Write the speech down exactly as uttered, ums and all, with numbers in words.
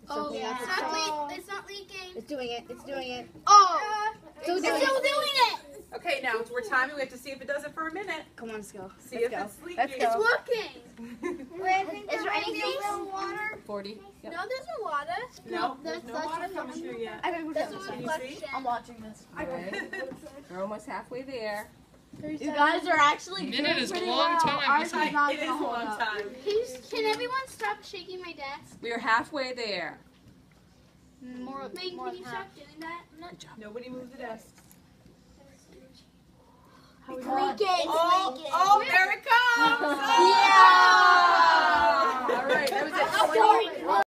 Oh, Something yeah. else. It's not, le it's not leaking. It's doing it. It's doing it. Oh. Still It's doing still it. doing it. Okay, now we're timing. We have to see if it does it for a minute. Come on, let's go. See let's if go. it's leaking. Let's It's go. working. Is there anything? water? forty. No, there's no water. No, That's there's no water that's coming through yet. I think That's we're a Can you reflection. see? I'm watching this. Okay. We're almost halfway there. You guys are actually A minute doing is a pretty long well. time, Ours isn't is it? not It is gonna a hold long up. time. Can, can everyone stop shaking my desk? We are halfway there. More, Megan, more can you than stop doing that? Nobody move the desks. It's leaking. Oh, oh, there it comes! Yeah! All right, that was it. Sorry.